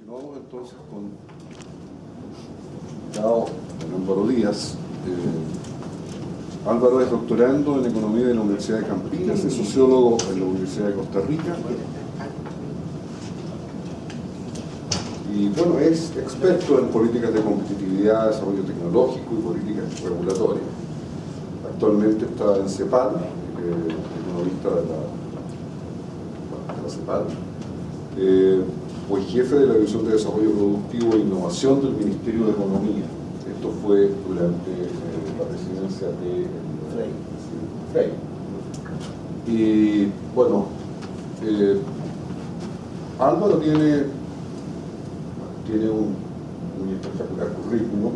Continuamos entonces con Álvaro Díaz. Álvaro es doctorando en Economía de la Universidad de Campinas, es sociólogo en la Universidad de Costa Rica y bueno, es experto en políticas de competitividad, desarrollo tecnológico y políticas regulatorias. Actualmente está en CEPAL, economista de la CEPAL. Fue jefe de la División de Desarrollo Productivo e Innovación del Ministerio de Economía. Esto fue durante la presidencia de Frey. Y bueno, Álvaro tiene un muy espectacular currículum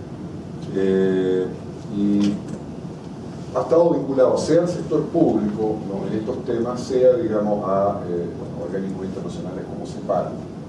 y ha estado vinculado sea al sector público, ¿no?, en estos temas, sea, digamos, a organismos internacionales como CEPAL.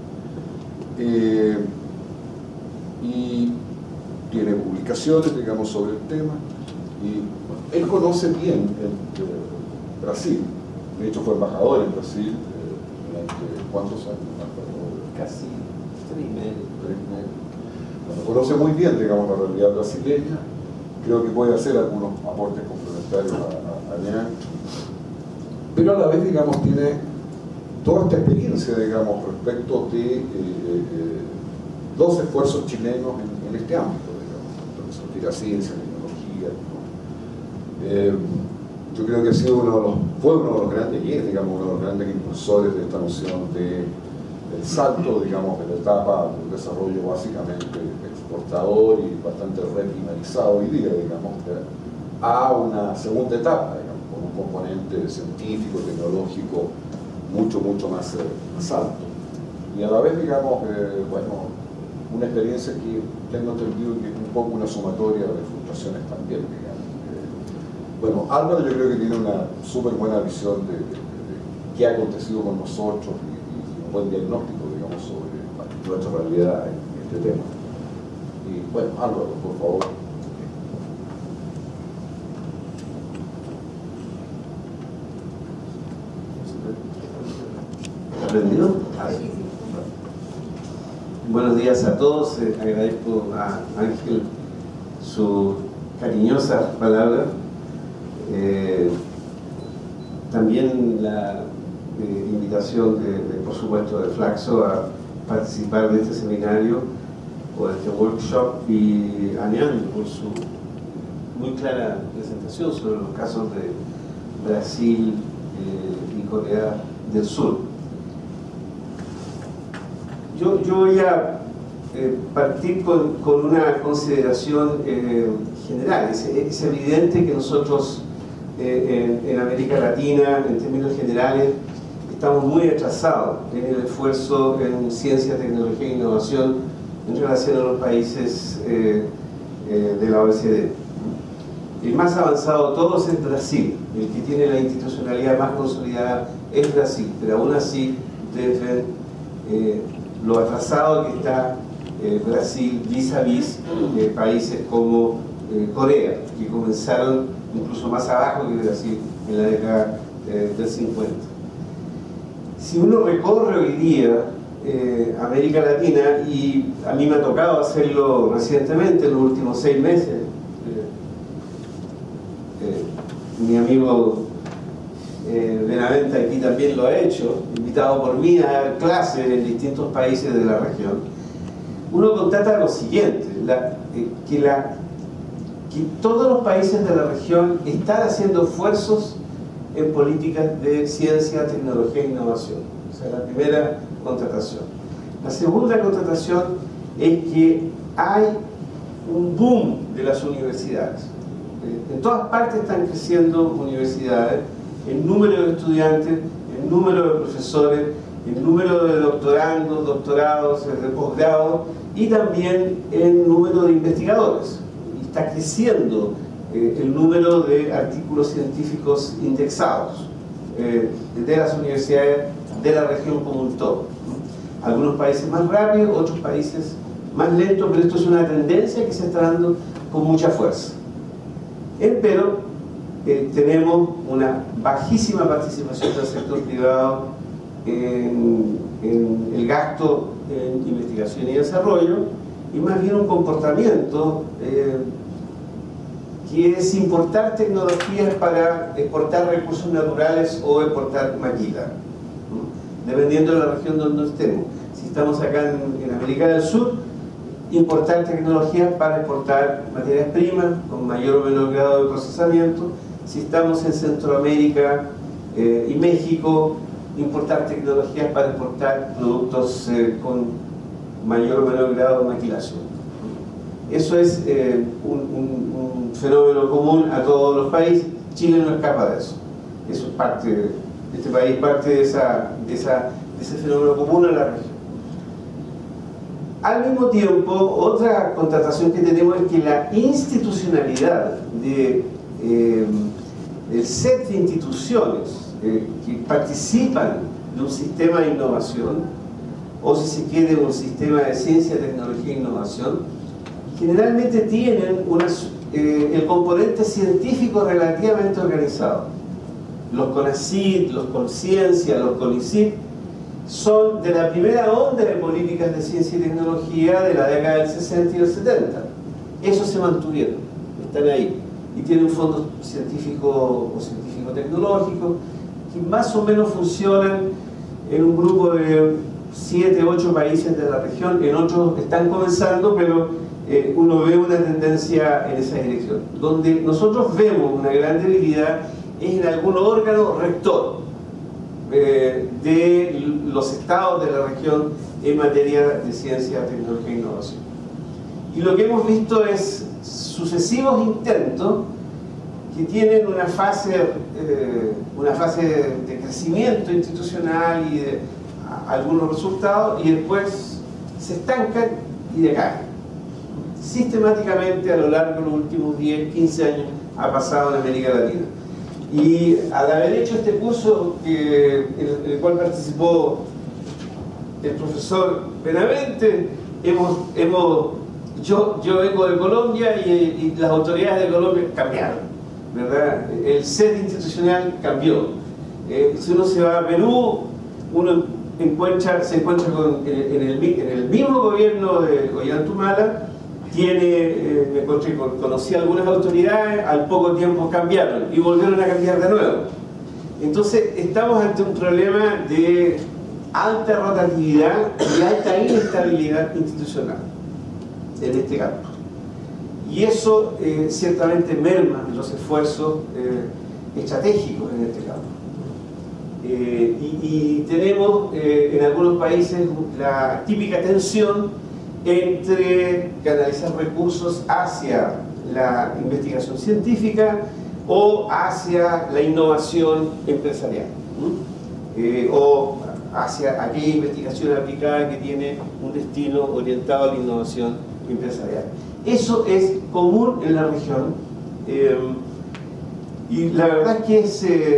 Y tiene publicaciones, digamos, sobre el tema, y bueno, él conoce bien Brasil. De hecho, fue embajador en Brasil durante ¿cuántos años? Casi 3 meses. Bueno, conoce muy bien, digamos, la realidad brasileña. Creo que puede hacer algunos aportes complementarios a Nean, pero a la vez, digamos, tiene toda esta experiencia, digamos, respecto de los esfuerzos chilenos en este ámbito, digamos, en la ciencia, tecnología, ¿no? Yo creo que ha sido fue uno de los grandes, y es, digamos, uno de los grandes impulsores de esta noción del salto, digamos, de la etapa del desarrollo básicamente exportador y bastante reprimalizado hoy día, digamos, a una segunda etapa, digamos, con un componente científico, tecnológico mucho más alto. Y a la vez, digamos, bueno, una experiencia que tengo entendido que es un poco una sumatoria de frustraciones también, digamos. Bueno, Álvaro yo creo que tiene una súper buena visión de qué ha acontecido con nosotros y un buen diagnóstico, digamos, sobre nuestra realidad en este tema. Y bueno, Álvaro, por favor. ¿Aprendido? Buenos días a todos. Agradezco a Ángel su cariñosa palabra. También la invitación, por supuesto, de Flaxo a participar de este seminario o de este workshop, y a Nean por su muy clara presentación sobre los casos de Brasil y Corea del Sur. Yo voy a partir con una consideración general. Es evidente que nosotros en América Latina, en términos generales, estamos muy atrasados en el esfuerzo en ciencia, tecnología e innovación en relación a los países de la OECD. El más avanzado de todos es Brasil. El que tiene la institucionalidad más consolidada es Brasil, pero aún así ustedes ven lo atrasado que está Brasil vis-a-vis países como Corea, que comenzaron incluso más abajo que Brasil en la década del 50. Si uno recorre hoy día América Latina, y a mí me ha tocado hacerlo recientemente, en los últimos 6 meses, mi amigo Benavente aquí también lo ha hecho, invitado por mí a dar clases en distintos países de la región, uno constata lo siguiente, que todos los países de la región están haciendo esfuerzos en políticas de ciencia, tecnología e innovación. O sea, la primera constatación. La segunda constatación es que hay un boom de las universidades. En todas partes están creciendo universidades, el número de estudiantes, el número de profesores, el número de doctorandos, doctorados, de posgrados, y también el número de investigadores. Y está creciendo el número de artículos científicos indexados de las universidades de la región como un todo. Algunos países más rápido, otros países más lento, pero esto es una tendencia que se está dando con mucha fuerza. Pero tenemos una bajísima participación del sector privado en el gasto en investigación y desarrollo, y más bien un comportamiento que es importar tecnologías para exportar recursos naturales o exportar maquila, ¿no? Dependiendo de la región donde estemos. Si estamos acá en América del Sur, importar tecnologías para exportar materias primas con mayor o menor grado de procesamiento. Si estamos en Centroamérica y México, importar tecnologías para exportar productos con mayor o menor grado de maquilación. Eso es un fenómeno común a todos los países. Chile no escapa de eso. Eso es parte de este país, parte de ese fenómeno común a la región. Al mismo tiempo, otra constatación que tenemos es que la institucionalidad del set de instituciones que participan de un sistema de innovación, o si se quiere un sistema de ciencia, tecnología e innovación, generalmente tienen el componente científico relativamente organizado. Los CONACYT, los CONCIENCIA, los CONICYT son de la primera onda de políticas de ciencia y tecnología de la década del 60 y del 70. Esos se mantuvieron, están ahí, y tienen fondos científicos o científico-tecnológicos que más o menos funcionan en un grupo de 7, 8 países de la región. En otros están comenzando, pero uno ve una tendencia en esa dirección. Donde nosotros vemos una gran debilidad es en algún órgano rector de los estados de la región en materia de ciencia, tecnología e innovación. Y lo que hemos visto es sucesivos intentos que tienen una fase de crecimiento institucional y de algunos resultados, y después se estancan y decaen. Sistemáticamente a lo largo de los últimos 10, 15 años ha pasado en América Latina. Y al haber hecho este curso en el cual participó el profesor Benavente, yo vengo de Colombia y las autoridades de Colombia cambiaron, ¿verdad? El set institucional cambió. Si uno se va a Perú, uno se encuentra en el mismo gobierno de Ollanta conocí algunas autoridades, al poco tiempo cambiaron y volvieron a cambiar de nuevo. Entonces estamos ante un problema de alta rotatividad y alta inestabilidad institucional en este campo. Y eso ciertamente merma los esfuerzos estratégicos en este campo. Y tenemos en algunos países la típica tensión entre canalizar recursos hacia la investigación científica o hacia la innovación empresarial, o hacia aquella investigación aplicada que tiene un destino orientado a la innovación empresarial. Eso es común en la región, y la verdad es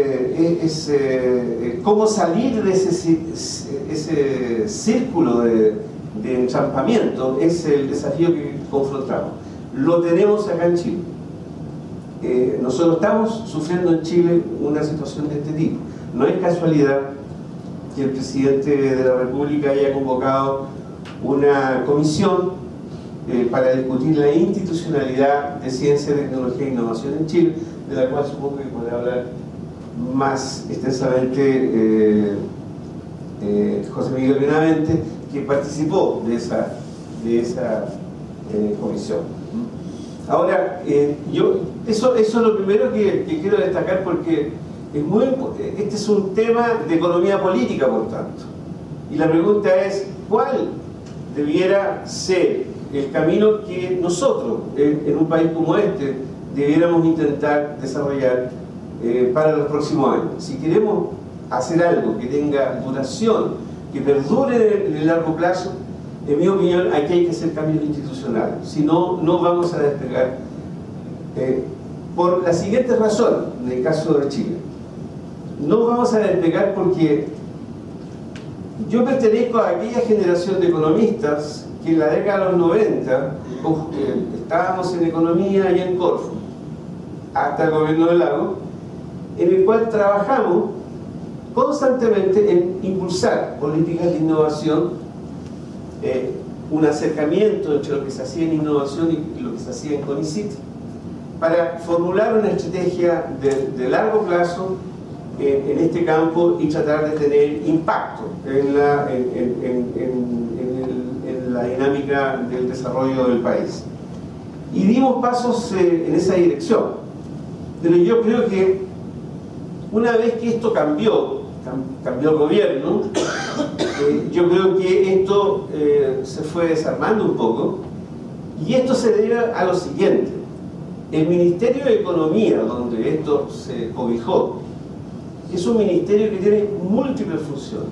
que cómo salir de ese círculo de entrampamiento es el desafío que confrontamos. Lo tenemos acá en Chile. Nosotros estamos sufriendo en Chile una situación de este tipo. No es casualidad que el presidente de la República haya convocado una comisión para discutir la institucionalidad de ciencia, tecnología e innovación en Chile, de la cual supongo que podrá hablar más extensamente José Miguel Benavente, que participó de esa comisión. Ahora, eso es lo primero que quiero destacar, porque este es un tema de economía política, por tanto. Y la pregunta es, ¿cuál debiera ser el camino que nosotros, en un país como este, debiéramos intentar desarrollar para los próximos años? Si queremos hacer algo que tenga duración, que perdure en el largo plazo, en mi opinión, aquí hay que hacer cambios institucionales. Si no, no vamos a despegar. Por la siguiente razón, en el caso de Chile, no vamos a despegar porque yo pertenezco a aquella generación de economistas que en la década de los 90 estábamos en economía y en Corfo, hasta el gobierno de Lagos, en el cual trabajamos constantemente en impulsar políticas de innovación un acercamiento entre lo que se hacía en innovación y lo que se hacía en CONICYT, para formular una estrategia de largo plazo en este campo y tratar de tener impacto en la dinámica del desarrollo del país. Y dimos pasos en esa dirección. Pero yo creo que una vez que esto cambió el gobierno, yo creo que esto se fue desarmando un poco, y esto se debe a lo siguiente. El Ministerio de Economía, donde esto se cobijó, es un ministerio que tiene múltiples funciones.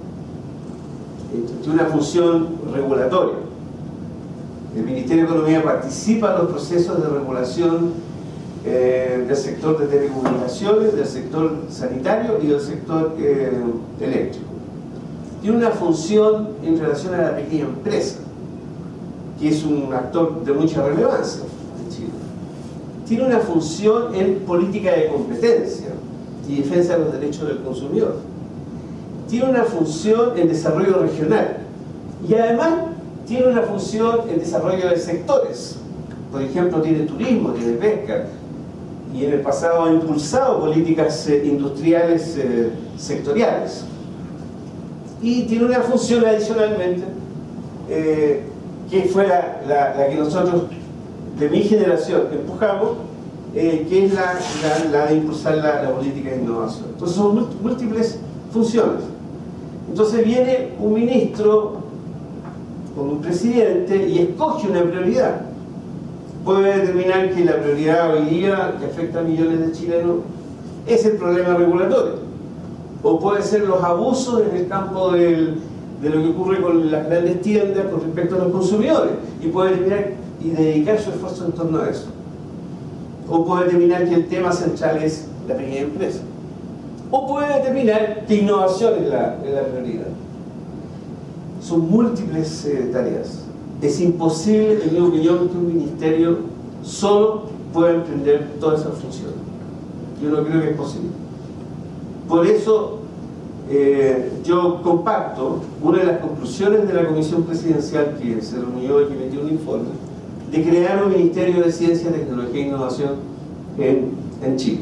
Tiene una función regulatoria. El Ministerio de Economía participa en los procesos de regulación del sector de telecomunicaciones, del sector sanitario y del sector eléctrico. Tiene una función en relación a la pequeña empresa, que es un actor de mucha relevancia en Chile. Tiene una función en política de competencia y defensa de los derechos del consumidor. Tiene una función en desarrollo regional y además tiene una función en desarrollo de sectores. Por ejemplo, tiene turismo, tiene pesca, y en el pasado ha impulsado políticas industriales sectoriales. Y tiene una función adicionalmente, que fue la que nosotros, de mi generación, empujamos, que es la de impulsar la política de innovación. Entonces son múltiples funciones. Entonces viene un ministro con un presidente y escoge una prioridad. Puede determinar que la prioridad hoy día, que afecta a millones de chilenos, es el problema regulatorio. O puede ser los abusos en el campo de lo que ocurre con las grandes tiendas con respecto a los consumidores. Y puede determinar y dedicar su esfuerzo en torno a eso. O puede determinar que el tema central es la pequeña empresa. O puede determinar que innovación es la prioridad. Son múltiples tareas. Es imposible, en mi opinión, que un ministerio solo pueda emprender todas esas funciones. Yo no creo que es posible. Por eso yo comparto una de las conclusiones de la Comisión Presidencial que se reunió y que emitió un informe de crear un Ministerio de Ciencia, Tecnología e Innovación en Chile.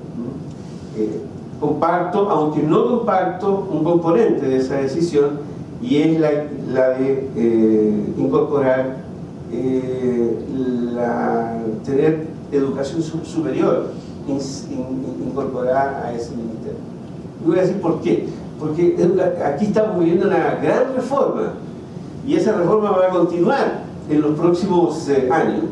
Comparto, aunque no comparto, un componente de esa decisión, y es la de incorporar, tener educación superior incorporada a ese ministerio. Y voy a decir por qué. Porque aquí estamos viviendo una gran reforma, y esa reforma va a continuar en los próximos años.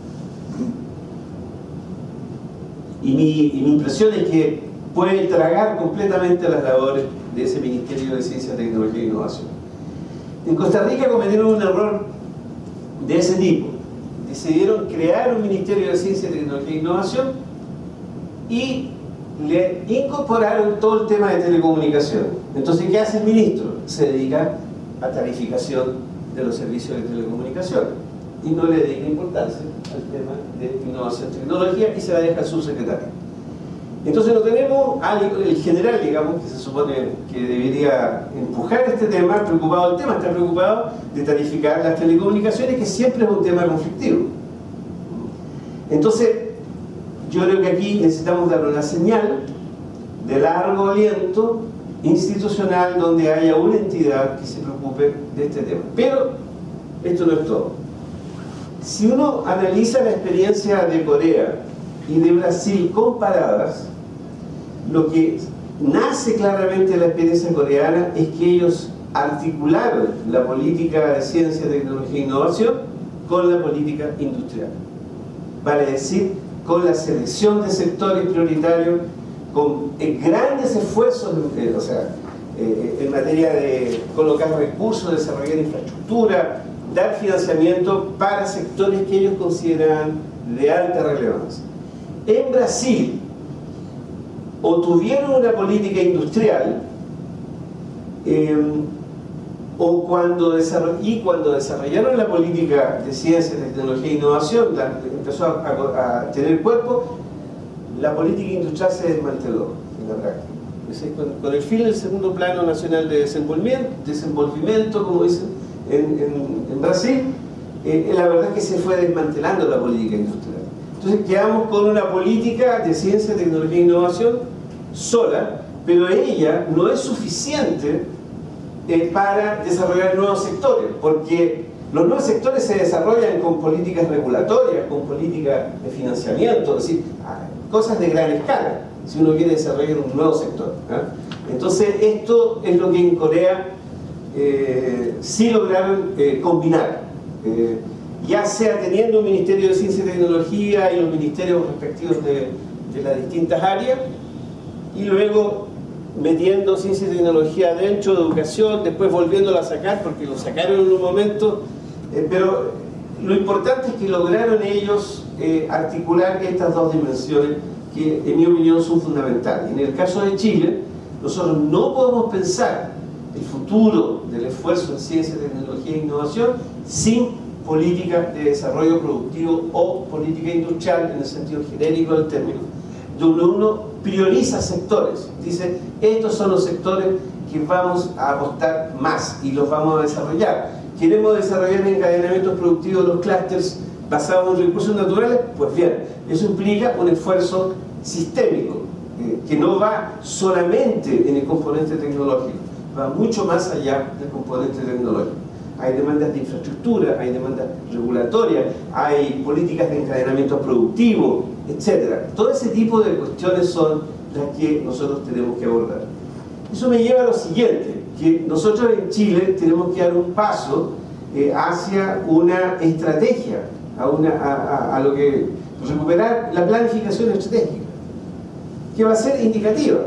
Y mi impresión es que puede tragar completamente las labores de ese Ministerio de Ciencia, Tecnología e Innovación. En Costa Rica cometieron un error de ese tipo. Decidieron crear un Ministerio de Ciencia, Tecnología e Innovación y le incorporaron todo el tema de telecomunicaciones. Entonces, ¿qué hace el ministro? Se dedica a tarificación de los servicios de telecomunicaciones y no le dedica importancia al tema de innovación y tecnología y se la deja al subsecretario. Entonces no tenemos el general, digamos, que se supone que debería empujar este tema, preocupado del tema, está preocupado de tarificar las telecomunicaciones, que siempre es un tema conflictivo. Entonces, yo creo que aquí necesitamos dar una señal de largo aliento institucional donde haya una entidad que se preocupe de este tema. Pero esto no es todo. Si uno analiza la experiencia de Corea y de Brasil comparadas, lo que nace claramente de la experiencia coreana es que ellos articularon la política de ciencia, tecnología e innovación con la política industrial. Vale decir, con la selección de sectores prioritarios, con grandes esfuerzos, en materia de colocar recursos, desarrollar infraestructura, dar financiamiento para sectores que ellos consideran de alta relevancia. En Brasil, o tuvieron una política industrial, cuando desarrollaron la política de ciencia, tecnología e innovación, empezó a tener cuerpo, la política industrial se desmanteló en la práctica. Con el fin del segundo plano nacional de desenvolvimiento, como dicen, en Brasil, la verdad es que se fue desmantelando la política industrial. Entonces quedamos con una política de ciencia, tecnología e innovación sola, pero ella no es suficiente para desarrollar nuevos sectores, porque los nuevos sectores se desarrollan con políticas regulatorias, con políticas de financiamiento, es decir, cosas de gran escala, si uno quiere desarrollar un nuevo sector. Entonces esto es lo que en Corea sí lograron combinar, ya sea teniendo un Ministerio de Ciencia y Tecnología y los ministerios respectivos de las distintas áreas, y luego metiendo ciencia y tecnología dentro de educación, después volviéndolo a sacar porque lo sacaron en un momento, pero lo importante es que lograron ellos articular estas dos dimensiones que en mi opinión son fundamentales. En el caso de Chile, nosotros no podemos pensar el futuro del esfuerzo en ciencia, tecnología e innovación sin política de desarrollo productivo o política industrial en el sentido genérico del término, donde uno prioriza sectores, dice estos son los sectores que vamos a apostar más y los vamos a desarrollar. ¿Queremos desarrollar encadenamientos productivos de los clústeres basados en recursos naturales? Pues bien, eso implica un esfuerzo sistémico que no va solamente en el componente tecnológico, va mucho más allá del componente tecnológico. Hay demandas de infraestructura, hay demandas regulatorias, hay políticas de encadenamiento productivo, etc. Todo ese tipo de cuestiones son las que nosotros tenemos que abordar. Eso me lleva a lo siguiente, que nosotros en Chile tenemos que dar un paso hacia una estrategia, a lo que recuperar la planificación estratégica, que va a ser indicativa,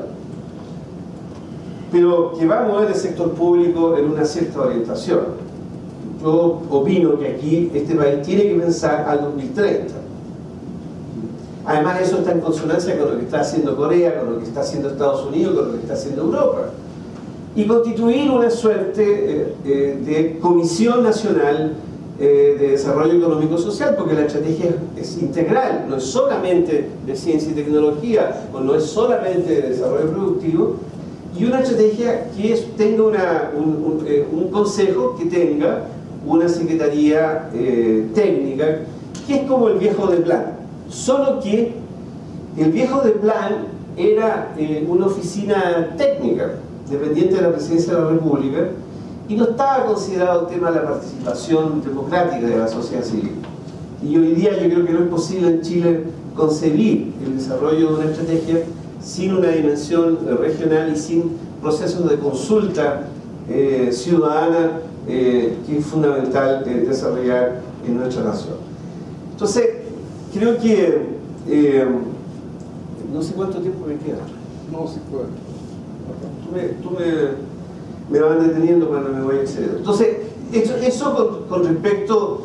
pero que va a mover el sector público en una cierta orientación. Yo opino que aquí este país tiene que pensar al 2030. Además eso está en consonancia con lo que está haciendo Corea, con lo que está haciendo Estados Unidos, con lo que está haciendo Europa. Y constituir una suerte de Comisión Nacional de Desarrollo Económico Social, porque la estrategia es integral, no es solamente de ciencia y tecnología, o no es solamente de desarrollo productivo, y una estrategia que tenga un consejo que tenga una secretaría técnica, que es como el viejo de plan, solo que el viejo de plan era una oficina técnica dependiente de la Presidencia de la República y no estaba considerado el tema de la participación democrática de la sociedad civil. Y hoy día yo creo que no es posible en Chile concebir el desarrollo de una estrategia sin una dimensión regional y sin procesos de consulta ciudadana que es fundamental desarrollar en nuestra nación. Entonces, creo que no sé cuánto tiempo me queda. No, sí puede. Tú me vas deteniendo cuando me voy a exceder. Entonces, eso con respecto,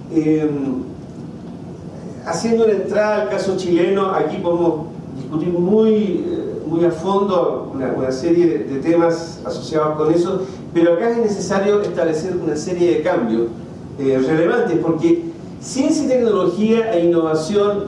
haciendo una entrada al caso chileno, aquí podemos discutir muy a fondo una serie de temas asociados con eso, pero acá es necesario establecer una serie de cambios relevantes, porque ciencia y tecnología e innovación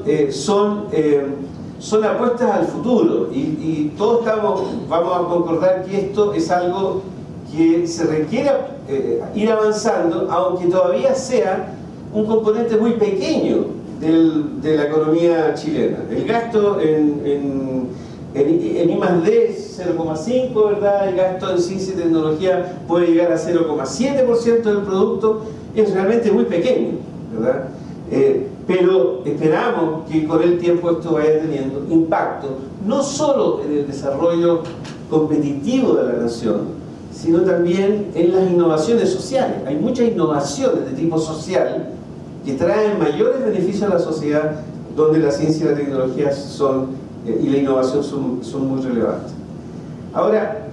son apuestas al futuro y todos vamos a concordar que esto es algo que se requiere ir avanzando, aunque todavía sea un componente muy pequeño de la economía chilena. El gasto en I+D es 0,5, ¿verdad? El gasto en ciencia y tecnología puede llegar a 0,7% del producto, es realmente muy pequeño, ¿verdad? Pero esperamos que con el tiempo esto vaya teniendo impacto, no solo en el desarrollo competitivo de la nación, sino también en las innovaciones sociales. Hay muchas innovaciones de tipo social que traen mayores beneficios a la sociedad, donde la ciencia y la tecnología y la innovación son muy relevantes. Ahora,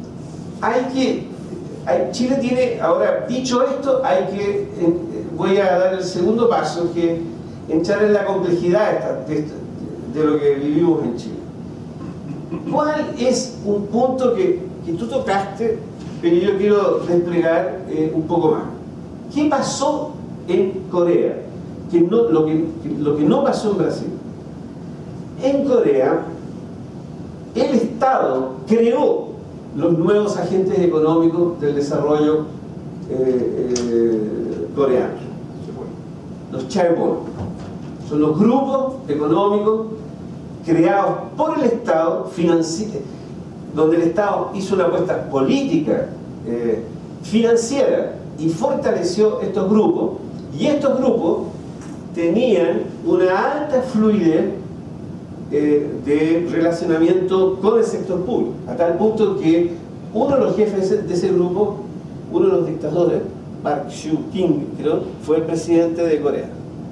Chile tiene, ahora dicho esto, voy a dar el segundo paso, que entrar en la complejidad de lo que vivimos en Chile. ¿Cuál es un punto que tú tocaste, pero yo quiero desplegar un poco más? ¿Qué pasó en Corea? Lo que no pasó en Brasil. En Corea, el Estado creó los nuevos agentes económicos del desarrollo coreanos. Los chaebol son los grupos económicos creados por el Estado, donde el Estado hizo una apuesta política, financiera, y fortaleció estos grupos, y estos grupos tenían una alta fluidez de relacionamiento con el sector público, a tal punto que uno de los jefes de ese grupo, uno de los dictadores, Park Soo-kim, creo, fue el presidente de Corea,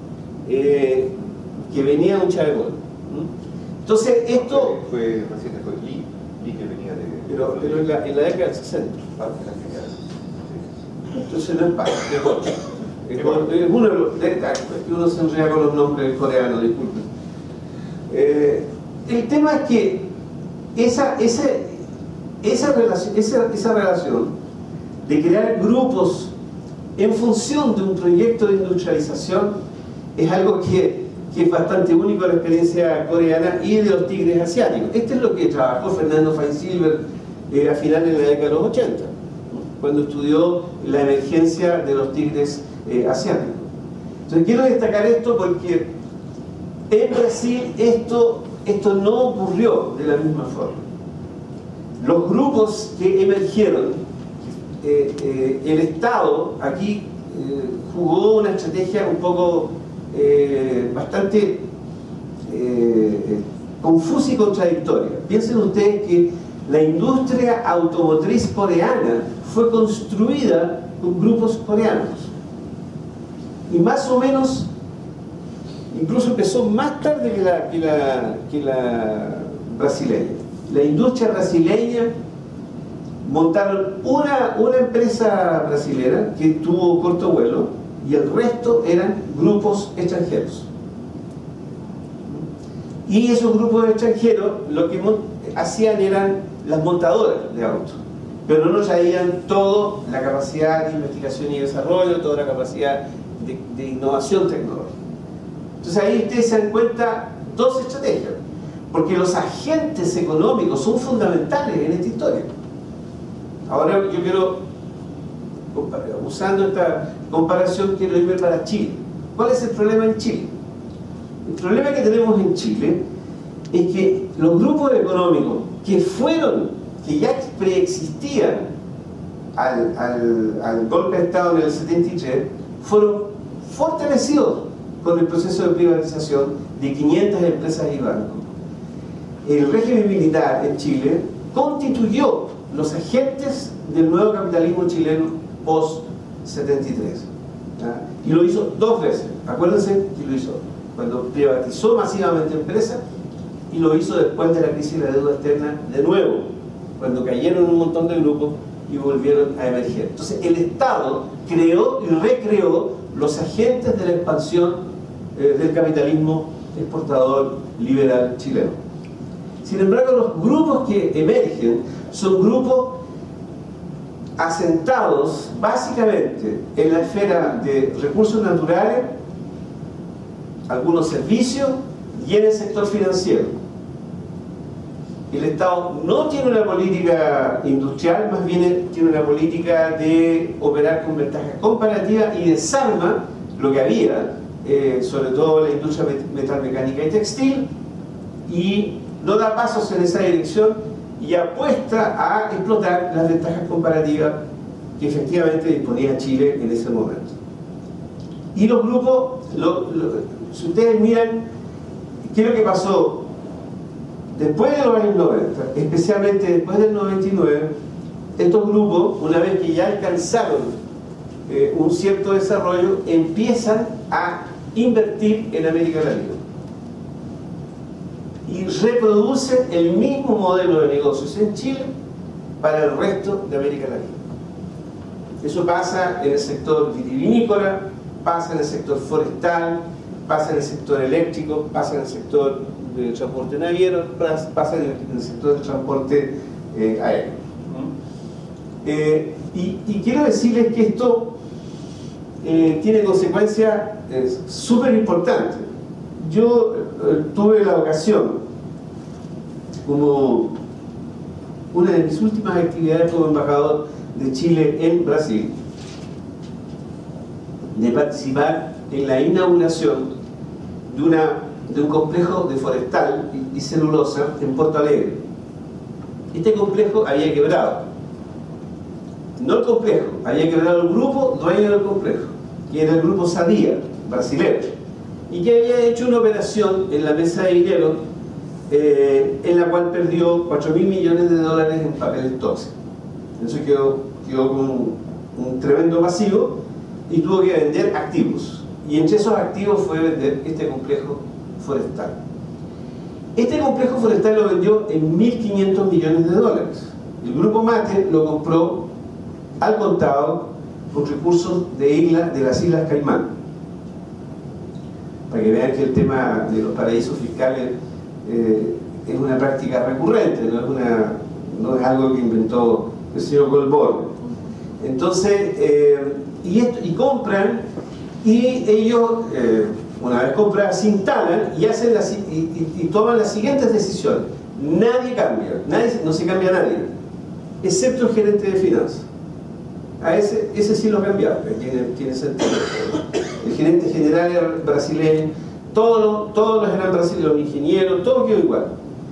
que venía de un chaebol. Entonces esto... Fue Lee que venía de... Pero en la década del 60. Entonces no es Park, es uno de los... Es que uno se enreda con los nombres coreanos, disculpen. El tema es que esa relación de crear grupos en función de un proyecto de industrialización es algo que es bastante único en la experiencia coreana y de los tigres asiáticos. Esto es lo que trabajó Fernando Feinsilver a finales de la década de los 80, cuando estudió la emergencia de los tigres asiáticos. Entonces quiero destacar esto porque en Brasil esto no ocurrió de la misma forma. Los grupos que emergieron, el Estado aquí jugó una estrategia un poco bastante confusa y contradictoria. Piensen ustedes que la industria automotriz coreana fue construida con grupos coreanos y más o menos incluso empezó más tarde que la brasileña. La industria brasileña montaron una empresa brasilera que tuvo corto vuelo y el resto eran grupos extranjeros. Y esos grupos extranjeros lo que hacían eran las montadoras de autos, pero no traían toda la capacidad de investigación y desarrollo, toda la capacidad de innovación tecnológica. Entonces ahí ustedes se dan cuenta dos estrategias, porque los agentes económicos son fundamentales en esta historia. Ahora yo quiero, usando esta comparación, quiero irme para Chile. ¿Cuál es el problema en Chile? El problema que tenemos en Chile es que los grupos económicos que ya preexistían al golpe de Estado en el 73, fueron fortalecidos con el proceso de privatización de 500 empresas y bancos. El régimen militar en Chile constituyó los agentes del nuevo capitalismo chileno post-73. Y lo hizo dos veces. Acuérdense que lo hizo cuando privatizó masivamente empresas y lo hizo después de la crisis de la deuda externa de nuevo, cuando cayeron un montón de grupos y volvieron a emerger. Entonces el Estado creó y recreó los agentes de la expansión del capitalismo exportador liberal chileno. Sin embargo, los grupos que emergen son grupos asentados básicamente en la esfera de recursos naturales, algunos servicios y en el sector financiero. El Estado no tiene una política industrial, más bien tiene una política de operar con ventajas comparativas y desarma lo que había, sobre todo la industria metalmecánica y textil, y no da pasos en esa dirección y apuesta a explotar las ventajas comparativas que efectivamente disponía Chile en ese momento. Y los grupos, si ustedes miran qué es lo que pasó después de los años 90, especialmente después del 99, estos grupos, una vez que ya alcanzaron un cierto desarrollo, empiezan a invertir en América Latina y reproducen el mismo modelo de negocios en Chile para el resto de América Latina. Eso pasa en el sector vitivinícola, pasa en el sector forestal, pasa en el sector eléctrico, pasa en el sector del transporte naviero, pasa en el sector del transporte aéreo. Y quiero decirles que esto tiene consecuencias súper importantes. Yo tuve la ocasión, como una de mis últimas actividades como embajador de Chile en Brasil, de participar en la inauguración de un complejo de forestal y celulosa en Porto Alegre. Este complejo había quebrado. No el complejo, había quebrado el grupo dueño del complejo, que era el grupo Sadia, brasileño, y que había hecho una operación en la mesa de dinero en la cual perdió 4.000 millones de dólares en papeles tóxicos. Eso quedó con un tremendo pasivo y tuvo que vender activos. Y entre esos activos fue vender este complejo forestal. Este complejo forestal lo vendió en 1.500 millones de dólares. El grupo Mate lo compró al contado con recursos de las Islas Caimán. Para que vean que el tema de los paraísos fiscales es una práctica recurrente, no es algo que inventó el señor Goldborg. Entonces, compran, y ellos, una vez compradas, se instalan y toman las siguientes decisiones. Nadie cambia, no se cambia nadie, excepto el gerente de finanzas. A ese sí lo cambiaron, tiene sentido. El gerente general era brasileño, todos los eran brasileños, los ingenieros, todo quedó igual.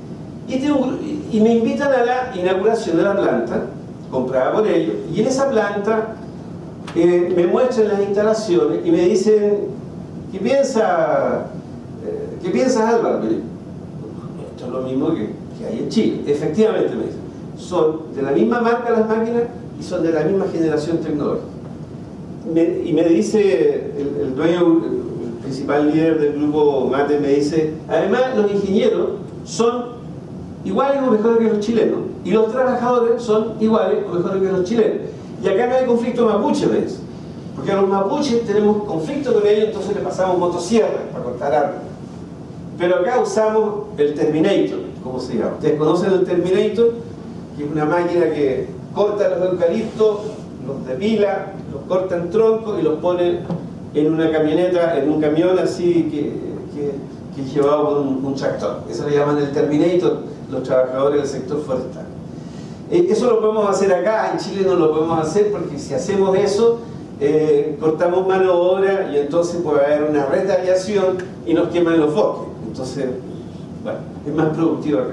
Y me invitan a la inauguración de la planta, comprada por ellos, y en esa planta me muestran las instalaciones y me dicen: ¿qué piensas, Álvaro? Esto es lo mismo que hay en Chile. Efectivamente, me dicen, son de la misma marca las máquinas y son de la misma generación tecnológica. Y me dice el dueño, el principal líder del grupo Mate, me dice: además los ingenieros son iguales o mejores que los chilenos, y los trabajadores son iguales o mejores que los chilenos. Y acá no hay conflicto mapuche, me dice, porque a los mapuches tenemos conflicto con ellos, entonces le pasamos motosierras para cortar árboles. Pero acá usamos el Terminator, ¿cómo se llama? ¿Ustedes conocen el Terminator? Que es una máquina que corta los eucaliptos, los depila, los corta en tronco y los pone en una camioneta, en un camión así que es llevado por un tractor. Eso le llaman el Terminator los trabajadores del sector forestal. Eso lo podemos hacer acá, en Chile no lo podemos hacer, porque si hacemos eso, cortamos mano de obra y entonces puede haber una retaliación y nos queman los bosques. Entonces, bueno, es más productivo acá.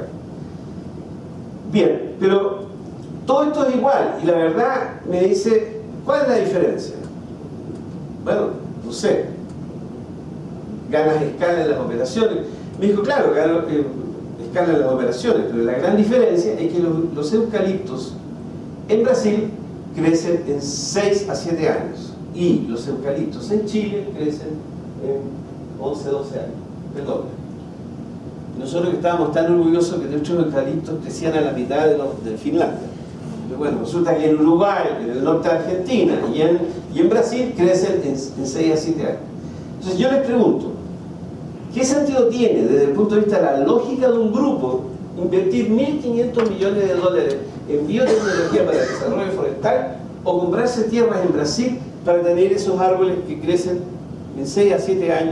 Bien, pero todo esto es igual, y la verdad me dice: ¿cuál es la diferencia? Bueno, no sé, ganas escala en las operaciones. Me dijo: claro, gano escala en las operaciones, pero la gran diferencia es que los eucaliptos en Brasil crecen en 6 a 7 años, y los eucaliptos en Chile crecen en 11, 12 años, el doble. Nosotros que estábamos tan orgullosos que nuestros eucaliptos crecían a la mitad de Finlandia. Pero bueno, resulta que en Uruguay, en el norte de Argentina y en Brasil crecen en 6 a 7 años. Entonces yo les pregunto: ¿qué sentido tiene desde el punto de vista de la lógica de un grupo invertir 1.500 millones de dólares en biotecnología para el desarrollo forestal, o comprarse tierras en Brasil para tener esos árboles que crecen en 6 a 7 años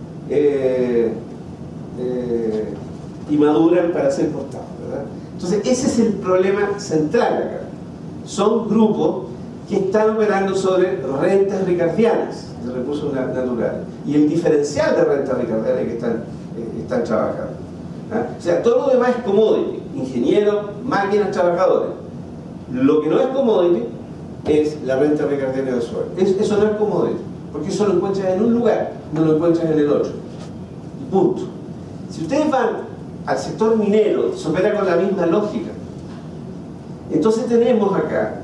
y maduran para ser cortados, ¿verdad? Entonces ese es el problema central acá. Son grupos que están operando sobre rentas ricardianas de recursos naturales, y el diferencial de rentas ricardianas que están trabajando. O sea, todo lo demás es commodity: ingenieros, máquinas, trabajadores. Lo que no es commodity es la renta ricardiana del suelo. Eso no es commodity, porque eso lo encuentras en un lugar, no lo encuentras en el otro. Punto. Si ustedes van al sector minero, se opera con la misma lógica. Entonces tenemos acá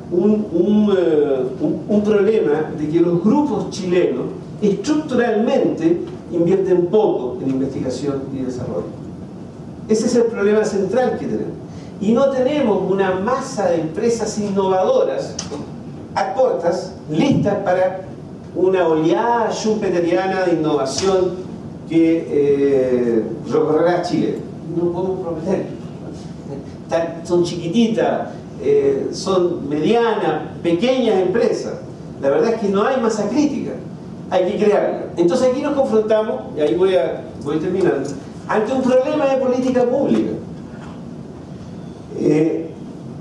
un problema de que los grupos chilenos estructuralmente invierten poco en investigación y desarrollo. Ese es el problema central que tenemos. Y no tenemos una masa de empresas innovadoras a cortas, listas para una oleada schumpeteriana de innovación que recorrerá Chile. No podemos prometer. Son chiquititas, son medianas, pequeñas empresas. La verdad es que no hay masa crítica, hay que crearla. Entonces aquí nos confrontamos, y ahí voy terminando, ante un problema de política pública.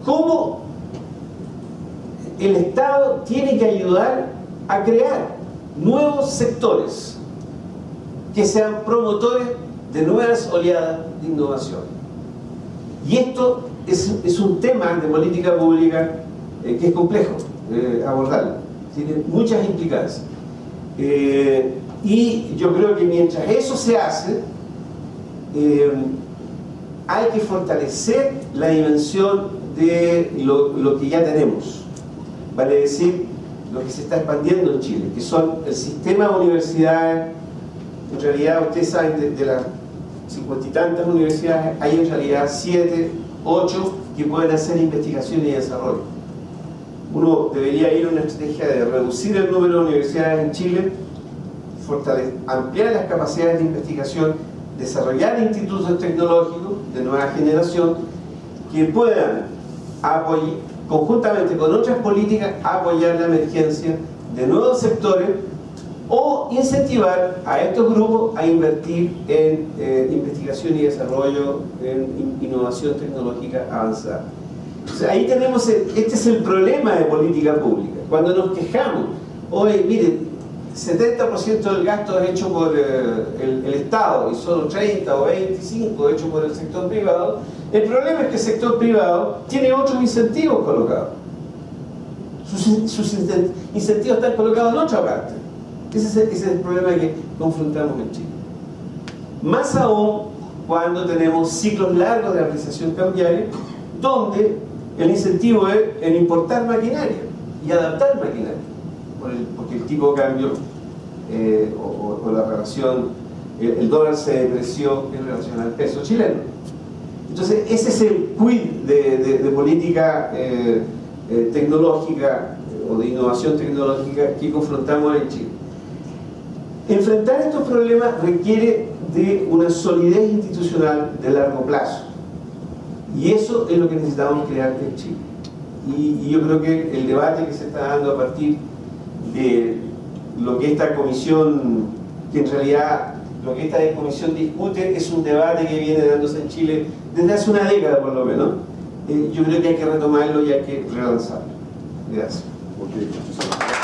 ¿Cómo el Estado tiene que ayudar a crear nuevos sectores que sean promotores de nuevas oleadas de innovación. Y esto es un tema de política pública que es complejo abordarlo, tiene muchas implicancias. Y yo creo que mientras eso se hace, hay que fortalecer la dimensión de lo que ya tenemos, vale decir, lo que se está expandiendo en Chile, que son el sistema de universidades. En realidad, ustedes saben, de las 50 y tantas universidades, hay en realidad 7, 8 que pueden hacer investigación y desarrollo. Uno debería ir a una estrategia de reducir el número de universidades en Chile, ampliar las capacidades de investigación, desarrollar institutos tecnológicos de nueva generación que puedan apoyar, conjuntamente con otras políticas, apoyar la emergencia de nuevos sectores o incentivar a estos grupos a invertir en investigación y desarrollo, en innovación tecnológica avanzada. Entonces, ahí tenemos, este es el problema de política pública. Cuando nos quejamos, oye, miren, 70% del gasto es hecho por el Estado y solo 30 o 25 hecho por el sector privado. El problema es que el sector privado tiene otros incentivos colocados. Sus incentivos están colocados en otra parte. Ese es el problema que confrontamos en Chile. Más aún cuando tenemos ciclos largos de apreciación cambiaria, donde el incentivo es en importar maquinaria y adaptar maquinaria, porque el tipo de cambio o la relación, el dólar se depreció en relación al peso chileno. Entonces ese es el quid de política tecnológica o de innovación tecnológica que confrontamos en Chile. Enfrentar estos problemas requiere de una solidez institucional de largo plazo, y eso es lo que necesitamos crear en Chile. Y yo creo que el debate que se está dando a partir de lo que esta comisión, que en realidad lo que esta comisión discute, es un debate que viene dándose en Chile desde hace una década por lo menos. Yo creo que hay que retomarlo y hay que relanzarlo. Gracias. Okay.